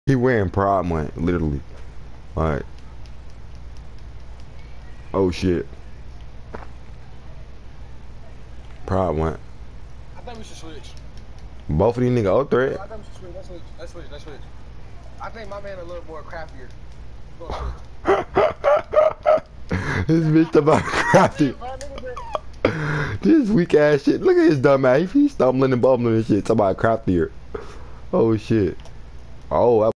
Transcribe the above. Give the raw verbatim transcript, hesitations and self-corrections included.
He wearing Pride Month, literally. Like, oh shit. Pride Month. I think we should switch. Both of these niggas old threat. I think we should switch. Let's switch. Let's switch. Let's switch. I think my man a little more craftier. We're gonna switch. This bitch about crafty. This weak ass shit. Look at his dumb ass. He stumbling and bumbling and shit. Somebody craftier. Oh shit. Oh, I